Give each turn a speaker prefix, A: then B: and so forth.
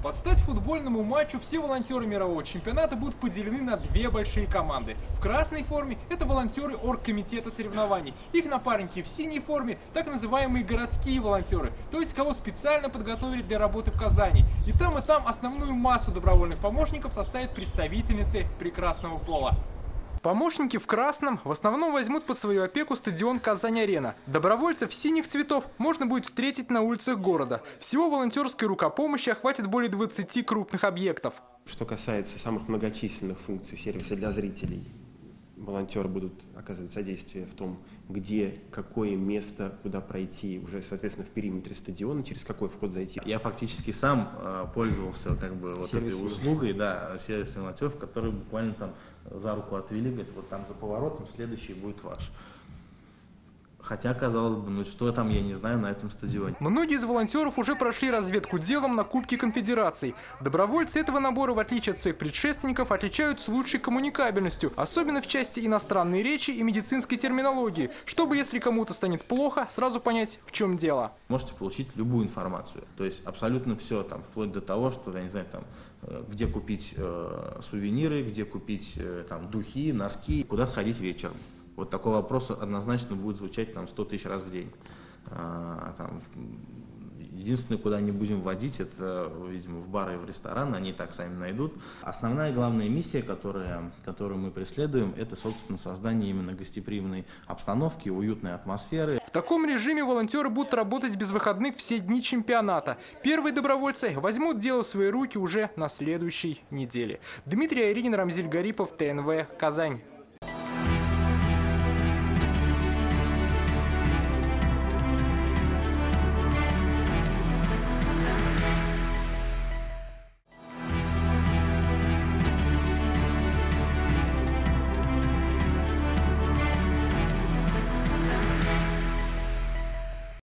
A: Под стать футбольному матчу все волонтеры мирового чемпионата будут поделены на две большие команды. В красной форме это волонтеры оргкомитета соревнований. Их напарники в синей форме так называемые городские волонтеры, то есть кого специально подготовили для работы в Казани. И там основную массу добровольных помощников составят представительницы прекрасного пола. Помощники в красном в основном возьмут под свою опеку стадион «Казань-Арена». Добровольцев синих цветов можно будет встретить на улицах города. Всего волонтерской рукопомощи охватит более 20 крупных объектов.
B: Что касается самых многочисленных функций сервиса для зрителей, волонтеры будут оказывать содействие в том, где, какое место, куда пройти, уже, соответственно, в периметре стадиона, через какой вход зайти.
C: Я фактически сам пользовался этой услугой, да, сервиса волонтеров, которые буквально там за руку отвели, говорят, вот там за поворотом следующий будет ваш. Хотя, казалось бы, ну что там, я не знаю, на этом стадионе.
A: Многие из волонтеров уже прошли разведку делом на Кубке Конфедераций. Добровольцы этого набора, в отличие от своих предшественников, отличаются лучшей коммуникабельностью, особенно в части иностранной речи и медицинской терминологии, чтобы, если кому-то станет плохо, сразу понять, в чем дело.
C: Можете получить любую информацию, то есть абсолютно все, там, вплоть до того, что, я не знаю, там, где купить сувениры, где купить там, духи, носки, куда сходить вечером. Вот такой вопрос однозначно будет звучать там 100 тысяч раз в день. Единственное, куда не будем вводить, это, видимо, в бары и в рестораны, они и так сами найдут. Основная главная миссия, которую мы преследуем, это, собственно, создание именно гостеприимной обстановки, уютной атмосферы.
A: В таком режиме волонтеры будут работать без выходных все дни чемпионата. Первые добровольцы возьмут дело в свои руки уже на следующей неделе. Дмитрий Айринин, Рамзиль Гарипов, ТНВ, Казань.